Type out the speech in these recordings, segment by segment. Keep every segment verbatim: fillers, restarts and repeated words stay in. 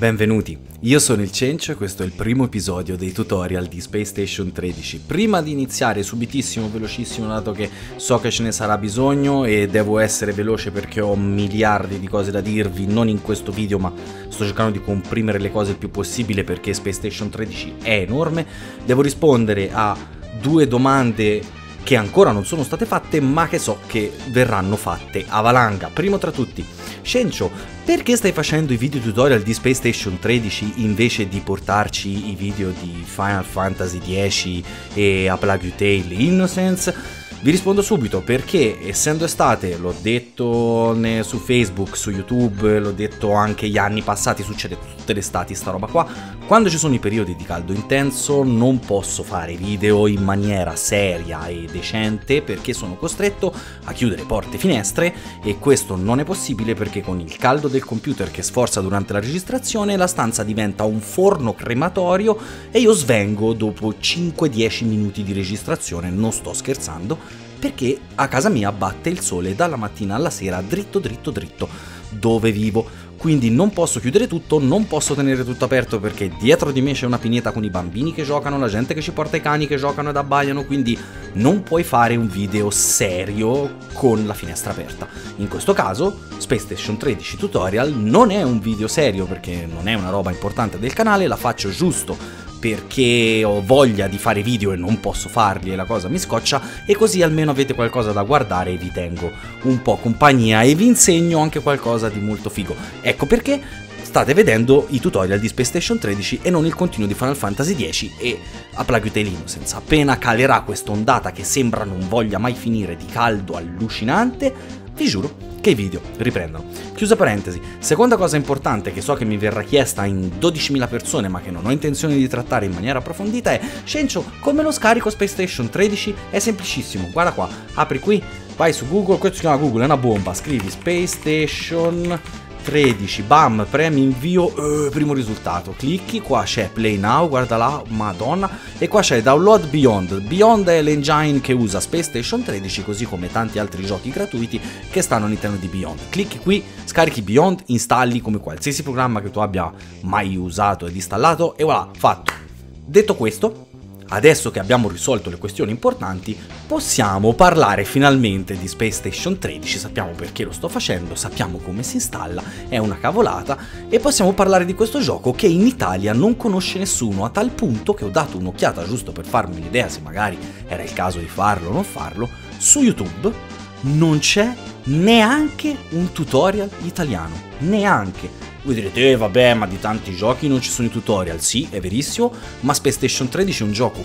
Benvenuti, io sono il Cencio e questo è il primo episodio dei tutorial di Space Station tredici. Prima di iniziare subitissimo, velocissimo, dato che so che ce ne sarà bisogno e devo essere veloce perché ho miliardi di cose da dirvi, non in questo video ma sto cercando di comprimere le cose il più possibile perché Space Station tredici è enorme, devo rispondere a due domande che ancora non sono state fatte ma che so che verranno fatte a valanga. Primo tra tutti, Cencio, perché stai facendo i video tutorial di Space Station tredici invece di portarci i video di Final Fantasy dieci e A Plague Tale Innocence? Vi rispondo subito perché, essendo estate, l'ho detto su Facebook, su YouTube, l'ho detto anche gli anni passati, succede tutte le estati sta roba qua, quando ci sono i periodi di caldo intenso non posso fare video in maniera seria e decente perché sono costretto a chiudere porte e finestre e questo non è possibile perché con il caldo del computer che sforza durante la registrazione la stanza diventa un forno crematorio e io svengo dopo cinque dieci minuti di registrazione, non sto scherzando, perché a casa mia batte il sole dalla mattina alla sera dritto dritto dritto dove vivo, quindi non posso chiudere tutto, non posso tenere tutto aperto perché dietro di me c'è una pineta con i bambini che giocano, la gente che ci porta i cani che giocano ed abbaiano, quindi non puoi fare un video serio con la finestra aperta. In questo caso Space Station tredici Tutorial non è un video serio perché non è una roba importante del canale, la faccio giusto perché ho voglia di fare video e non posso farli e la cosa mi scoccia, e così almeno avete qualcosa da guardare e vi tengo un po' compagnia e vi insegno anche qualcosa di molto figo. Ecco perché state vedendo i tutorial di Space Station tredici e non il continuo di Final Fantasy dieci e A Plague Tale Innocence. Appena calerà quest'ondata che sembra non voglia mai finire di caldo allucinante, vi giuro che i video riprendono. Chiusa parentesi, seconda cosa importante che so che mi verrà chiesta in dodicimila persone ma che non ho intenzione di trattare in maniera approfondita è: Cencio, come lo scarico Space Station tredici? È semplicissimo, guarda qua, apri qui, vai su Google, questo si chiama Google, è una bomba, scrivi Space Station tredici, bam, premi invio, eh, primo risultato, clicchi, qua c'è Play Now, guarda là, madonna, e qua c'è Download Beyond. Beyond è l'engine che usa Space Station tredici, così come tanti altri giochi gratuiti che stanno all'interno di Beyond. Clicchi qui, scarichi Beyond, installi come qualsiasi programma che tu abbia mai usato ed installato e voilà, fatto. Detto questo, adesso che abbiamo risolto le questioni importanti, possiamo parlare finalmente di Space Station tredici, sappiamo perché lo sto facendo, sappiamo come si installa, è una cavolata, e possiamo parlare di questo gioco che in Italia non conosce nessuno, a tal punto che ho dato un'occhiata giusto per farmi l'idea se magari era il caso di farlo o non farlo. Su YouTube non c'è neanche un tutorial italiano, neanche. Voi direte, eh vabbè, ma di tanti giochi non ci sono i tutorial. Sì, è verissimo, ma Space Station tredici è un gioco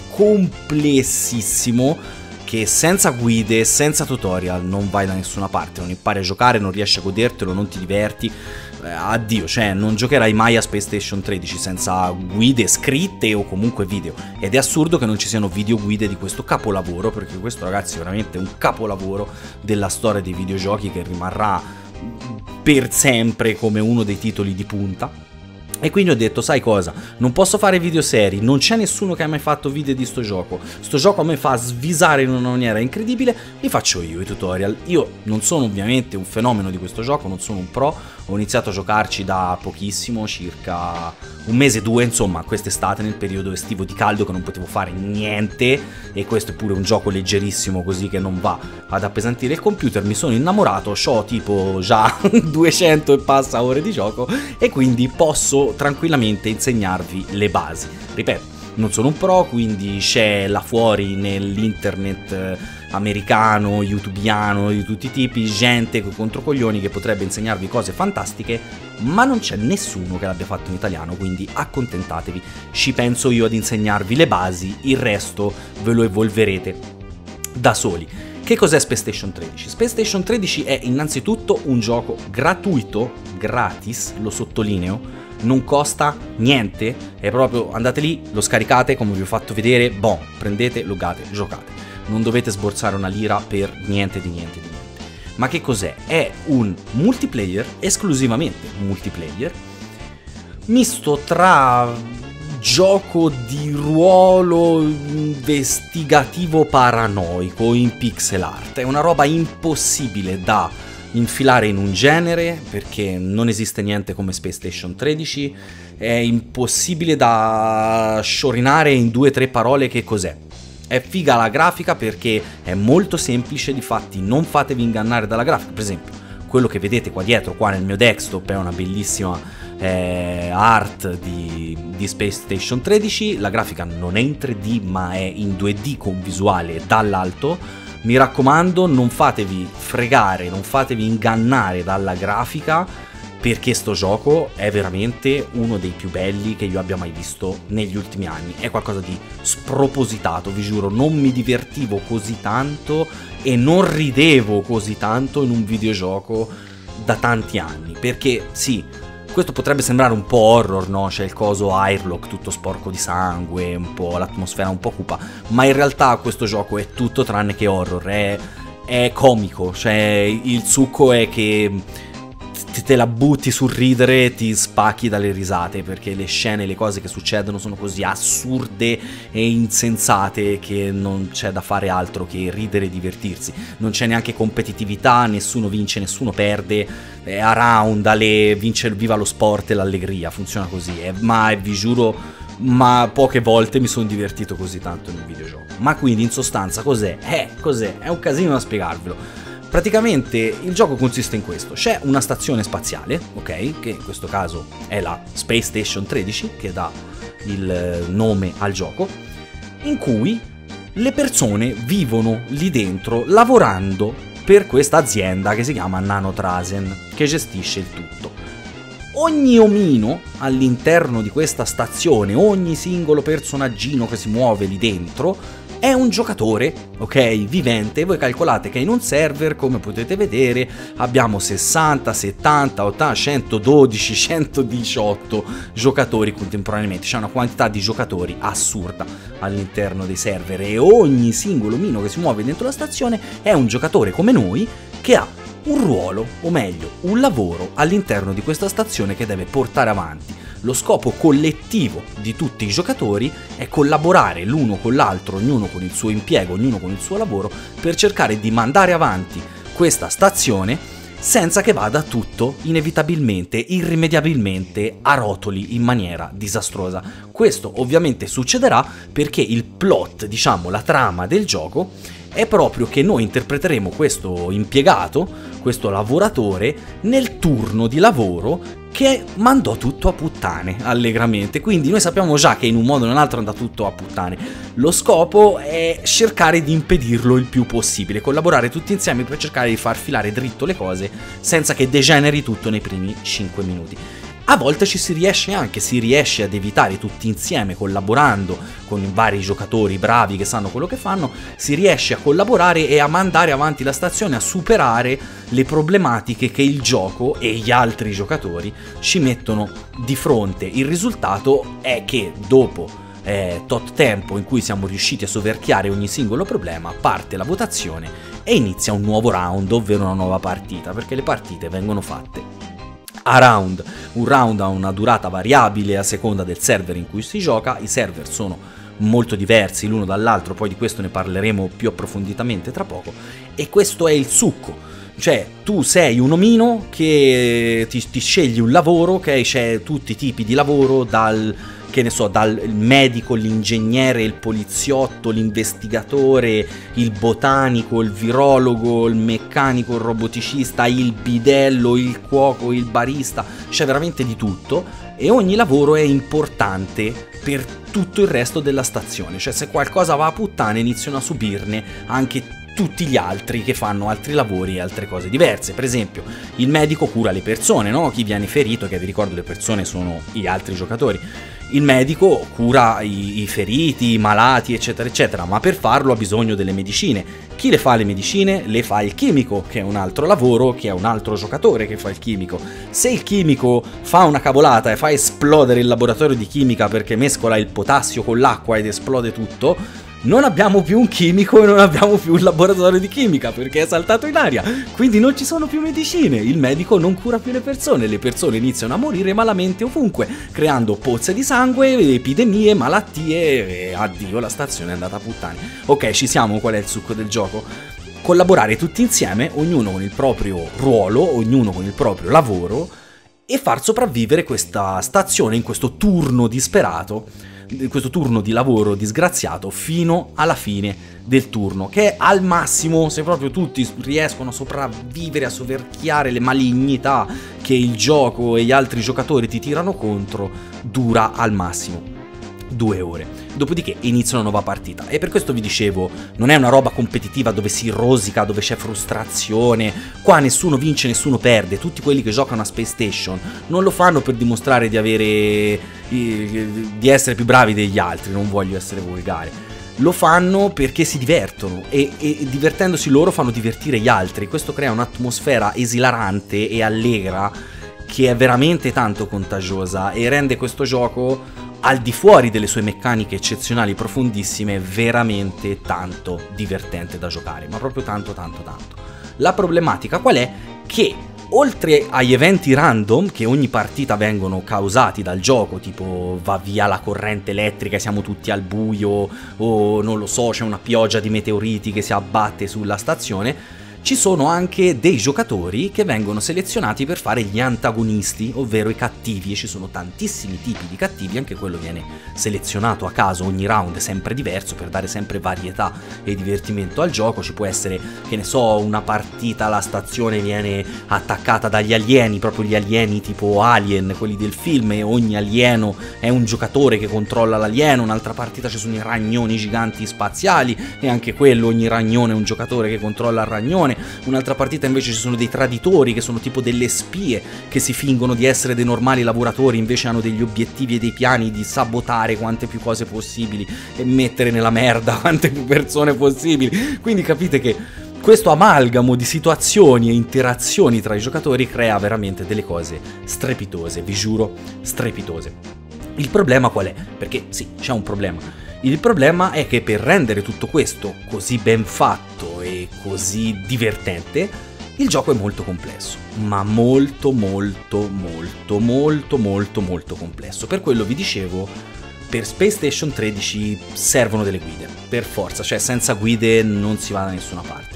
complessissimo che senza guide, senza tutorial non vai da nessuna parte, non impari a giocare, non riesci a godertelo, non ti diverti, eh, addio, cioè non giocherai mai a Space Station tredici senza guide scritte o comunque video, ed è assurdo che non ci siano video guide di questo capolavoro, perché questo, ragazzi, è veramente un capolavoro della storia dei videogiochi che rimarrà per sempre come uno dei titoli di punta. E quindi ho detto, sai cosa, non posso fare video seri, non c'è nessuno che ha mai fatto video di sto gioco, sto gioco a me fa svisare in una maniera incredibile, li faccio io i tutorial. Io non sono ovviamente un fenomeno di questo gioco, non sono un pro, ho iniziato a giocarci da pochissimo, circa un mese, due, insomma, quest'estate, nel periodo estivo di caldo che non potevo fare niente, e questo è pure un gioco leggerissimo così che non va ad appesantire il computer. Mi sono innamorato, c'ho tipo già duecento e passa ore di gioco e quindi posso tranquillamente insegnarvi le basi. Ripeto, non sono un pro, quindi c'è là fuori nell'internet americano, youtubiano, di tutti i tipi, gente con controcoglioni che potrebbe insegnarvi cose fantastiche, ma non c'è nessuno che l'abbia fatto in italiano, quindi accontentatevi, ci penso io ad insegnarvi le basi, il resto ve lo evolverete da soli. Che cos'è Space Station tredici? Space Station tredici è innanzitutto un gioco gratuito, gratis, lo sottolineo, non costa niente, è proprio, andate lì, lo scaricate come vi ho fatto vedere, boh, prendete, loggate, giocate. Non dovete sborsare una lira per niente di niente di niente. Ma che cos'è? È un multiplayer, esclusivamente multiplayer, misto tra gioco di ruolo investigativo paranoico in pixel art. È una roba impossibile da infilare in un genere, perché non esiste niente come Space Station tredici, è impossibile da sciorinare in due o tre parole che cos'è. È figa la grafica perché è molto semplice, difatti non fatevi ingannare dalla grafica. Per esempio, quello che vedete qua dietro, qua nel mio desktop, è una bellissima eh, art di, di Space Station tredici, la grafica non è in tre D ma è in due D con visuale dall'alto. Mi raccomando, non fatevi fregare, non fatevi ingannare dalla grafica, perché sto gioco è veramente uno dei più belli che io abbia mai visto negli ultimi anni. È qualcosa di spropositato, vi giuro, non mi divertivo così tanto e non ridevo così tanto in un videogioco da tanti anni. Perché sì, questo potrebbe sembrare un po' horror, no? C'è il coso Airlock tutto sporco di sangue, un po' l'atmosfera un po' cupa, ma in realtà questo gioco è tutto tranne che horror, è, è comico, cioè il succo è che te la butti sul ridere e ti spacchi dalle risate, perché le scene, le cose che succedono sono così assurde e insensate che non c'è da fare altro che ridere e divertirsi. Non c'è neanche competitività, nessuno vince, nessuno perde, è a round, alle, vince viva lo sport e l'allegria, funziona così, eh, ma vi giuro, ma poche volte mi sono divertito così tanto in un videogioco. Ma quindi in sostanza cos'è? Eh, cos'è? È un casino da spiegarvelo. Praticamente il gioco consiste in questo: c'è una stazione spaziale, ok, che in questo caso è la Space Station tredici, che dà il nome al gioco, in cui le persone vivono lì dentro lavorando per questa azienda che si chiama Nanotrasen, che gestisce il tutto. Ogni omino all'interno di questa stazione, ogni singolo personaggino che si muove lì dentro è un giocatore, ok, vivente. Voi calcolate che in un server, come potete vedere, abbiamo sessanta, settanta, ottanta, centododici, centodiciotto giocatori contemporaneamente. C'è una quantità di giocatori assurda all'interno dei server e ogni singolo omino che si muove dentro la stazione è un giocatore come noi che ha un ruolo, o meglio, un lavoro all'interno di questa stazione che deve portare avanti. Lo scopo collettivo di tutti i giocatori è collaborare l'uno con l'altro, ognuno con il suo impiego, ognuno con il suo lavoro, per cercare di mandare avanti questa stazione senza che vada tutto inevitabilmente, irrimediabilmente a rotoli in maniera disastrosa. Questo ovviamente succederà perché il plot, diciamo la trama del gioco, è proprio che noi interpreteremo questo impiegato, questo lavoratore, nel turno di lavoro che mandò tutto a puttane allegramente. Quindi noi sappiamo già che in un modo o in un altro è andato tutto a puttane. Lo scopo è cercare di impedirlo il più possibile, collaborare tutti insieme per cercare di far filare dritto le cose senza che degeneri tutto nei primi cinque minuti. A volte ci si riesce anche, si riesce ad evitare tutti insieme, collaborando con i vari giocatori bravi che sanno quello che fanno, si riesce a collaborare e a mandare avanti la stazione, a superare le problematiche che il gioco e gli altri giocatori ci mettono di fronte. Il risultato è che dopo eh, tot tempo in cui siamo riusciti a soverchiare ogni singolo problema, parte la votazione e inizia un nuovo round, ovvero una nuova partita, perché le partite vengono fatte a round. Un round ha una durata variabile a seconda del server in cui si gioca. I server sono molto diversi l'uno dall'altro, poi di questo ne parleremo più approfonditamente tra poco, e questo è il succo. Cioè, tu sei un omino che ti, ti scegli un lavoro, ok? C'è tutti i tipi di lavoro, dal, che ne so, dal medico, l'ingegnere, il poliziotto, l'investigatore, il botanico, il virologo, il meccanico, il roboticista, il bidello, il cuoco, il barista. C'è veramente di tutto e ogni lavoro è importante per tutto il resto della stazione. Cioè, se qualcosa va a puttane iniziano a subirne anche tutti gli altri che fanno altri lavori e altre cose diverse. Per esempio, il medico cura le persone, no? Chi viene ferito, che vi ricordo le persone sono gli altri giocatori. Il medico cura i, i feriti, i malati, eccetera, eccetera, ma per farlo ha bisogno delle medicine. Chi le fa le medicine? Le fa il chimico, che è un altro lavoro, che è un altro giocatore che fa il chimico. Se il chimico fa una cavolata e fa esplodere il laboratorio di chimica perché mescola il potassio con l'acqua ed esplode tutto, non abbiamo più un chimico e non abbiamo più un laboratorio di chimica perché è saltato in aria, quindi non ci sono più medicine, il medico non cura più le persone, le persone iniziano a morire malamente ovunque, creando pozze di sangue, epidemie, malattie e addio, la stazione è andata a puttane. Ok, ci siamo, qual è il succo del gioco? collaborare tutti insieme, ognuno con il proprio ruolo, ognuno con il proprio lavoro, e far sopravvivere questa stazione in questo turno disperato, in questo turno di lavoro disgraziato, fino alla fine del turno, che al massimo, se proprio tutti riescono a sopravvivere, a soverchiare le malignità che il gioco e gli altri giocatori ti tirano contro, dura al massimo due ore. Dopodiché inizia una nuova partita, e per questo vi dicevo, non è una roba competitiva dove si rosica, dove c'è frustrazione. Qua nessuno vince, nessuno perde. Tutti quelli che giocano a Space Station non lo fanno per dimostrare di avere di essere più bravi degli altri, non voglio essere volgare. Lo fanno perché si divertono, e, e divertendosi loro fanno divertire gli altri. Questo crea un'atmosfera esilarante e allegra che è veramente tanto contagiosa e rende questo gioco, al di fuori delle sue meccaniche eccezionali profondissime, veramente tanto divertente da giocare, ma proprio tanto tanto tanto. La problematica qual è? Che oltre agli eventi random, che ogni partita vengono causati dal gioco, tipo va via la corrente elettrica e siamo tutti al buio, o non lo so, c'è una pioggia di meteoriti che si abbatte sulla stazione, ci sono anche dei giocatori che vengono selezionati per fare gli antagonisti, ovvero i cattivi, e ci sono tantissimi tipi di cattivi. Anche quello viene selezionato a caso, ogni round è sempre diverso per dare sempre varietà e divertimento al gioco. Ci può essere, che ne so, una partita la stazione viene attaccata dagli alieni, proprio gli alieni tipo Alien, quelli del film, e ogni alieno è un giocatore che controlla l'alieno. Un'altra partita ci sono i ragnoni giganti spaziali, e anche quello, ogni ragnone è un giocatore che controlla il ragnone. Un'altra partita invece ci sono dei traditori, che sono tipo delle spie che si fingono di essere dei normali lavoratori, invece hanno degli obiettivi e dei piani di sabotare quante più cose possibili e mettere nella merda quante più persone possibili. Quindi capite che questo amalgamo di situazioni e interazioni tra i giocatori crea veramente delle cose strepitose, vi giuro, strepitose. Il problema qual è? Perché sì, c'è un problema. Il problema è che per rendere tutto questo così ben fatto e così divertente, il gioco è molto complesso, ma molto molto molto molto molto molto complesso. Per quello vi dicevo, per Space Station tredici servono delle guide, per forza, cioè senza guide non si va da nessuna parte.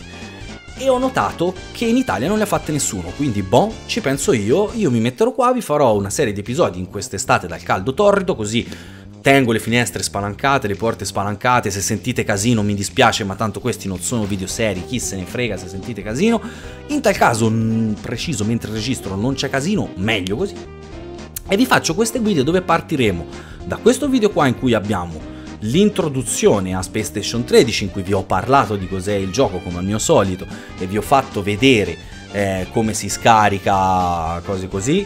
E ho notato che in Italia non le ha fatte nessuno, quindi boh, ci penso io, io mi metterò qua, vi farò una serie di episodi in quest'estate dal caldo torrido, così tengo le finestre spalancate, le porte spalancate. Se sentite casino mi dispiace, ma tanto questi non sono video seri, chi se ne frega se sentite casino. In tal caso, mh, preciso, mentre registro non c'è casino, meglio così. E vi faccio queste guide dove partiremo da questo video qua in cui abbiamo l'introduzione a Space Station tredici, in cui vi ho parlato di cos'è il gioco come al mio solito e vi ho fatto vedere eh, come si scarica, cose così,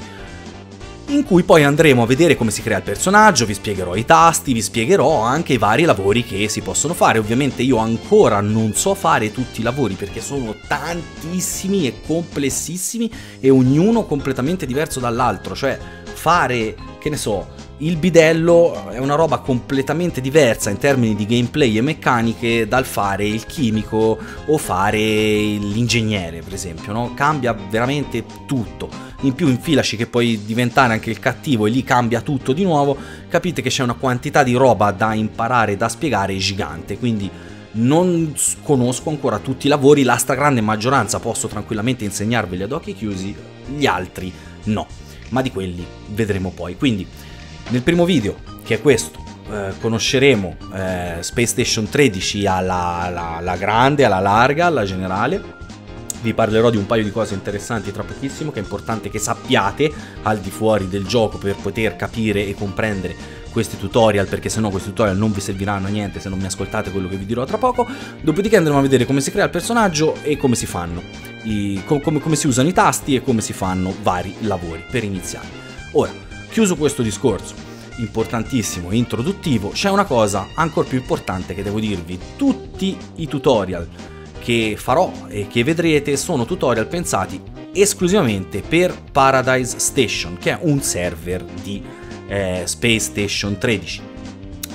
in cui poi andremo a vedere come si crea il personaggio, vi spiegherò i tasti, vi spiegherò anche i vari lavori che si possono fare. Ovviamente io ancora non so fare tutti i lavori perché sono tantissimi e complessissimi e ognuno completamente diverso dall'altro, cioè fare, che ne so, il bidello è una roba completamente diversa in termini di gameplay e meccaniche dal fare il chimico o fare l'ingegnere, per esempio, no? Cambia veramente tutto. In più infilaci che puoi diventare anche il cattivo e lì cambia tutto di nuovo. Capite che c'è una quantità di roba da imparare e da spiegare gigante, quindi non conosco ancora tutti i lavori. La stragrande maggioranza posso tranquillamente insegnarveli ad occhi chiusi, gli altri no, ma di quelli vedremo poi. Quindi nel primo video, che è questo, eh, conosceremo eh, Space Station tredici alla, alla, alla grande, alla larga, alla generale. Vi parlerò di un paio di cose interessanti tra pochissimo, che è importante che sappiate al di fuori del gioco per poter capire e comprendere questi tutorial, perché sennò questi tutorial non vi serviranno a niente se non mi ascoltate quello che vi dirò tra poco. Dopodiché andremo a vedere come si crea il personaggio e come si fanno i, com, come, come si usano i tasti e come si fanno vari lavori per iniziare. Ora, chiuso questo discorso importantissimo e introduttivo, c'è una cosa ancora più importante che devo dirvi. Tutti i tutorial che farò e che vedrete sono tutorial pensati esclusivamente per Paradise Station, che è un server di eh, Space Station tredici.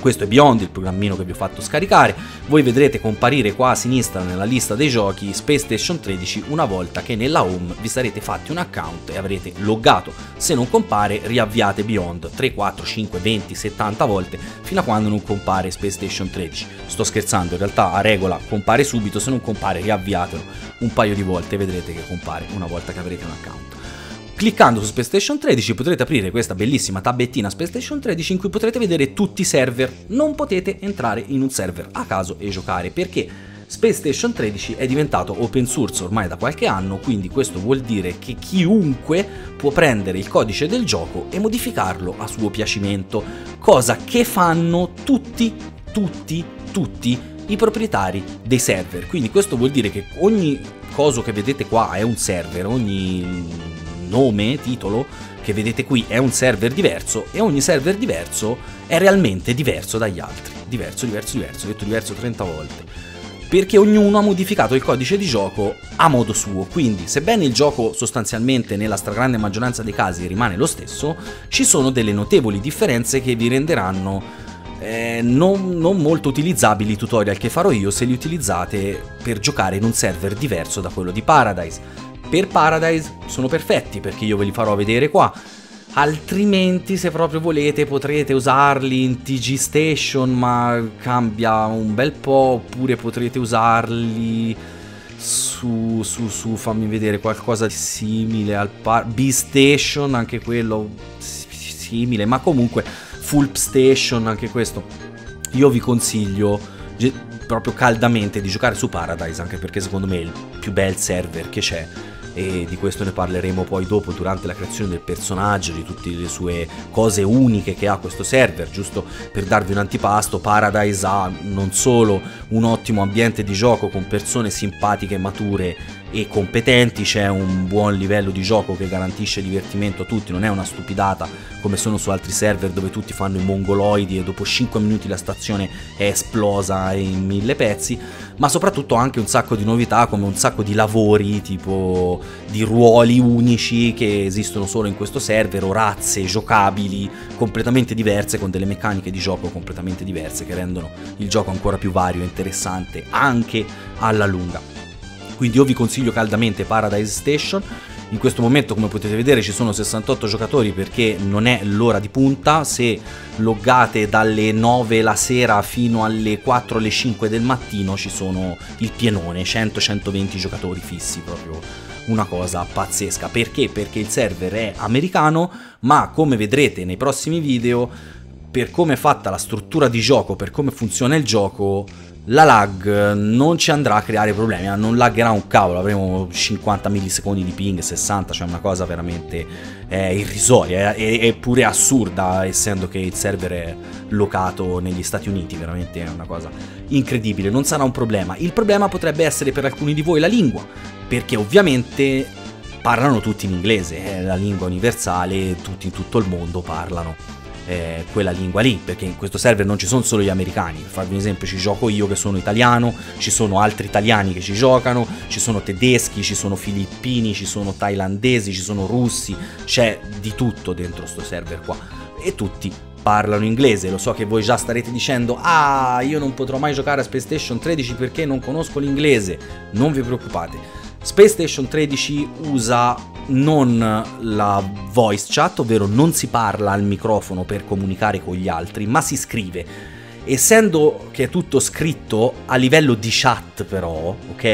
Questo è Beyond, il programmino che vi ho fatto scaricare. Voi vedrete comparire qua a sinistra nella lista dei giochi Space Station tredici una volta che nella home vi sarete fatti un account e avrete loggato. Se non compare, riavviate Beyond tre, quattro, cinque, venti, settanta volte fino a quando non compare Space Station tredici. Sto scherzando, in realtà a regola compare subito, se non compare riavviatelo un paio di volte e vedrete che compare una volta che avrete un account. Cliccando su Space Station tredici potrete aprire questa bellissima tablettina Space Station tredici in cui potrete vedere tutti i server. Non potete entrare in un server a caso e giocare perché Space Station tredici è diventato open source ormai da qualche anno, quindi questo vuol dire che chiunque può prendere il codice del gioco e modificarlo a suo piacimento, cosa che fanno tutti, tutti, tutti i proprietari dei server. Quindi questo vuol dire che ogni cosa che vedete qua è un server, ogni nome, titolo che vedete qui è un server diverso e ogni server diverso è realmente diverso dagli altri. Diverso, diverso, diverso, ho detto diverso trenta volte. Perché ognuno ha modificato il codice di gioco a modo suo, quindi sebbene il gioco sostanzialmente nella stragrande maggioranza dei casi rimane lo stesso, ci sono delle notevoli differenze che vi renderanno eh, non, non molto utilizzabili i tutorial che farò io se li utilizzate per giocare in un server diverso da quello di Paradise. Per Paradise sono perfetti perché io ve li farò vedere qua, altrimenti se proprio volete potrete usarli in T G Station ma cambia un bel po', oppure potrete usarli su, su, su fammi vedere qualcosa di simile al B-Station, anche quello simile, ma comunque Full Station, anche questo. Io vi consiglio proprio caldamente di giocare su Paradise, anche perché secondo me è il più bel server che c'è. E di questo ne parleremo poi dopo durante la creazione del personaggio, di tutte le sue cose uniche che ha questo server. Giusto per darvi un antipasto, Paradise ha non solo un ottimo ambiente di gioco con persone simpatiche, mature e competenti, c'è un buon livello di gioco che garantisce divertimento a tutti, non è una stupidata come sono su altri server dove tutti fanno i mongoloidi e dopo cinque minuti la stazione è esplosa in mille pezzi, ma soprattutto anche un sacco di novità, come un sacco di lavori, tipo di ruoli unici che esistono solo in questo server, o razze giocabili completamente diverse con delle meccaniche di gioco completamente diverse che rendono il gioco ancora più vario e interessante anche alla lunga. Quindi io vi consiglio caldamente Paradise Station. In questo momento, come potete vedere, ci sono sessantotto giocatori perché non è l'ora di punta. Se loggate dalle nove la sera fino alle quattro alle cinque del mattino ci sono il pienone, cento centoventi giocatori fissi, proprio una cosa pazzesca. Perché? Perché il server è americano, ma come vedrete nei prossimi video, per come è fatta la struttura di gioco, per come funziona il gioco, la lag non ci andrà a creare problemi, non laggerà un cavolo, avremo cinquanta millisecondi di ping, sessanta, cioè una cosa veramente eh, irrisoria, è, è pure assurda, essendo che il server è locato negli Stati Uniti, veramente è una cosa incredibile, non sarà un problema. Il problema potrebbe essere per alcuni di voi la lingua, perché ovviamente parlano tutti in inglese, è la lingua universale, tutti in tutto il mondo parlano Eh, quella lingua lì, perché in questo server non ci sono solo gli americani. Per farvi un esempio, ci gioco io che sono italiano, ci sono altri italiani che ci giocano, ci sono tedeschi, ci sono filippini, ci sono thailandesi, ci sono russi, c'è di tutto dentro sto server qua e tutti parlano inglese. Lo so che voi già starete dicendo: ah, io non potrò mai giocare a Space Station tredici perché non conosco l'inglese. Non vi preoccupate, Space Station tredici usa non la voice chat, ovvero non si parla al microfono per comunicare con gli altri, ma si scrive. Essendo che è tutto scritto a livello di chat però, ok?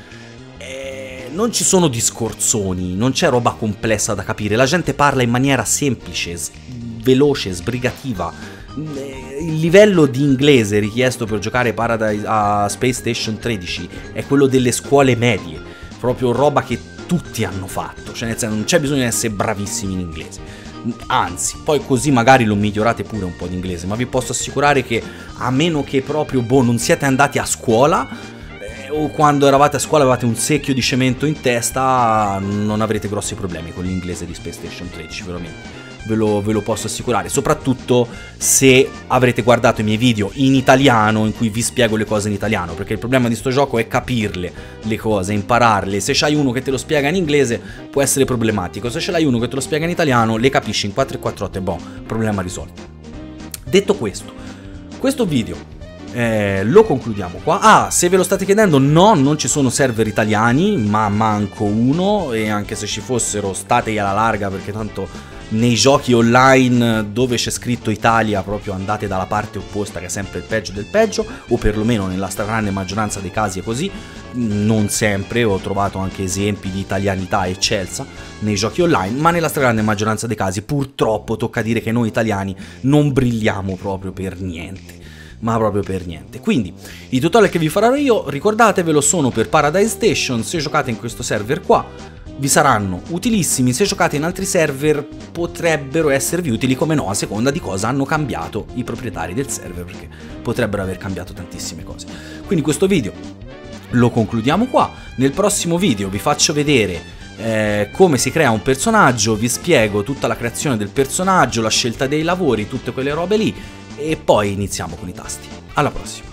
Eh, non ci sono discorsoni, non c'è roba complessa da capire, la gente parla in maniera semplice, veloce, sbrigativa. Il livello di inglese richiesto per giocare Paradise a Space Station tredici è quello delle scuole medie, proprio roba che tutti hanno fatto, cioè nel senso non c'è bisogno di essere bravissimi in inglese, anzi poi così magari lo migliorate pure un po' di inglese, ma vi posso assicurare che a meno che proprio boh non siete andati a scuola eh, o quando eravate a scuola avevate un secchio di cemento in testa, non avrete grossi problemi con l'inglese di Space Station tredici, veramente. Ve lo, ve lo posso assicurare, soprattutto se avrete guardato i miei video in italiano in cui vi spiego le cose in italiano, perché il problema di sto gioco è capirle le cose, impararle. Se c'hai uno che te lo spiega in inglese può essere problematico, se ce l'hai uno che te lo spiega in italiano le capisci in quattro e quattro otto e boh, problema risolto. Detto questo, questo video Eh, lo concludiamo qua. Ah, se ve lo state chiedendo, no, non ci sono server italiani, ma manco uno, e anche se ci fossero state alla larga, perché tanto nei giochi online dove c'è scritto Italia proprio andate dalla parte opposta, che è sempre il peggio del peggio, o perlomeno nella stragrande maggioranza dei casi è così. Non sempre, ho trovato anche esempi di italianità eccelsa nei giochi online, ma nella stragrande maggioranza dei casi purtroppo tocca dire che noi italiani non brilliamo proprio per niente. Ma proprio per niente. Quindi i tutorial che vi farò io, ricordatevelo, sono per Paradise Station. Se giocate in questo server qua vi saranno utilissimi, se giocate in altri server potrebbero esservi utili, come no, a seconda di cosa hanno cambiato i proprietari del server, perché potrebbero aver cambiato tantissime cose. Quindi questo video lo concludiamo qua. Nel prossimo video vi faccio vedere eh, come si crea un personaggio, vi spiego tutta la creazione del personaggio, la scelta dei lavori, tutte quelle robe lì, e poi iniziamo con i tasti. Alla prossima!